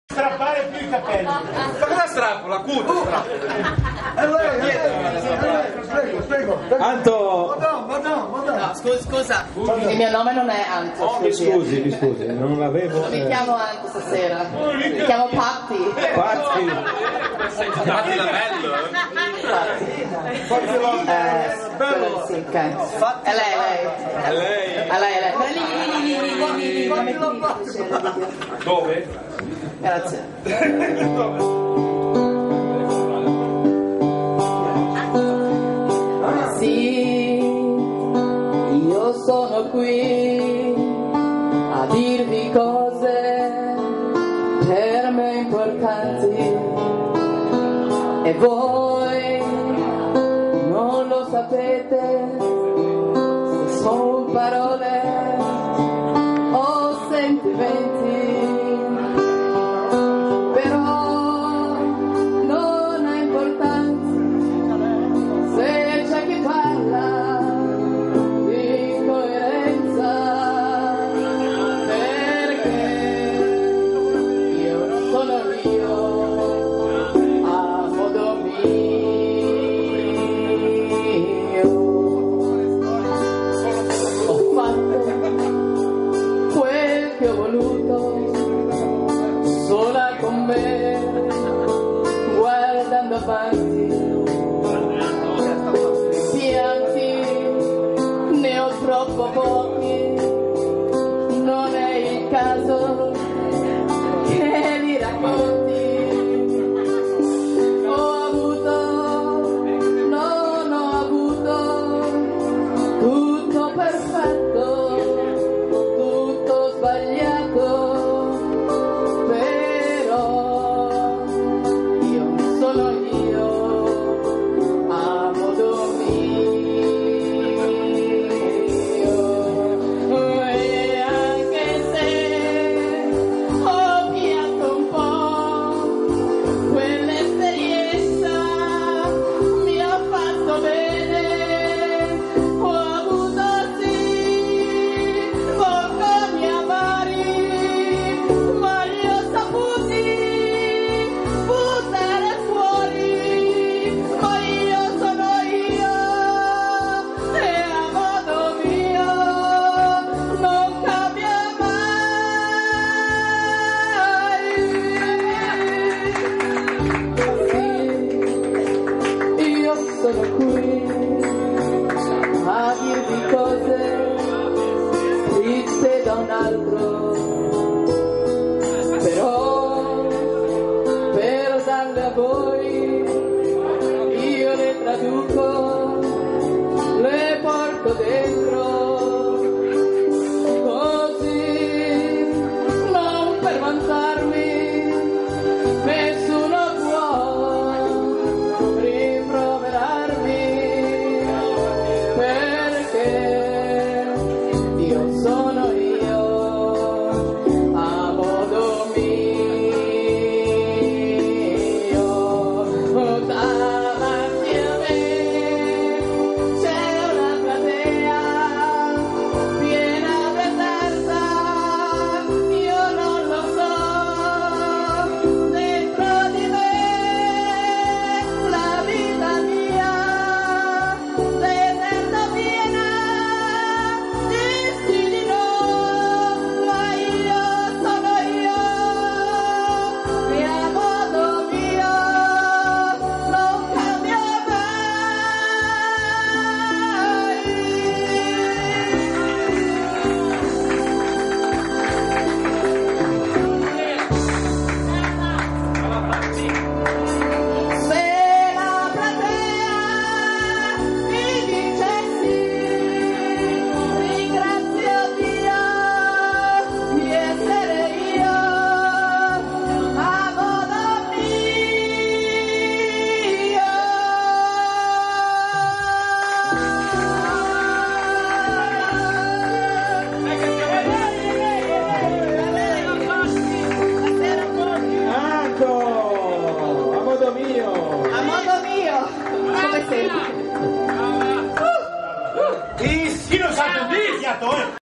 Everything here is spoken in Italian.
Strappare più i capelli. Ma cosa strappo? La cuta strappo. Prego. Anto! No, scusa, il mio nome non è Anto. Oh, mi scusi, non l'avevo. Non mi chiamo Anto stasera, mi chiamo Patti. Patti. Fatti l'anello. Bello. Sì, ok. È lei. È lei. È lei. Lì. Dove? Grazie. Sì, io sono qui a dirvi cose per me importanti e voi non lo sapete, se sono parole o sentimenti. Guardando avanti, pianti ne ho troppo pochi, non è il caso che li racconti.